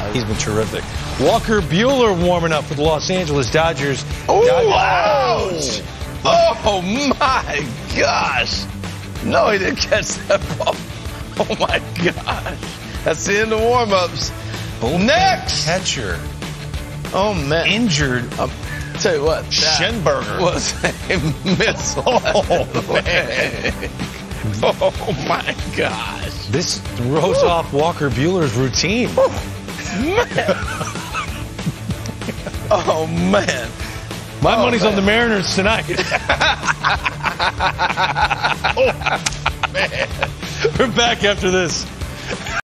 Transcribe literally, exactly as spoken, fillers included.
He's been terrific. Walker Buehler warming up for the Los Angeles Dodgers. Oh, Dodgers. ouch! Oh, my gosh. No, he didn't catch that ball. Oh, my gosh. That's the end of warm-ups. Next. Catcher. Oh, man. Injured. I'll tell you what. That Schenberger. was a missile. Oh, man. Oh, my gosh. This throws Woo. off Walker Buehler's routine. Man. Oh, man. My oh, money's man. on the Mariners tonight. Oh, man. We're back after this.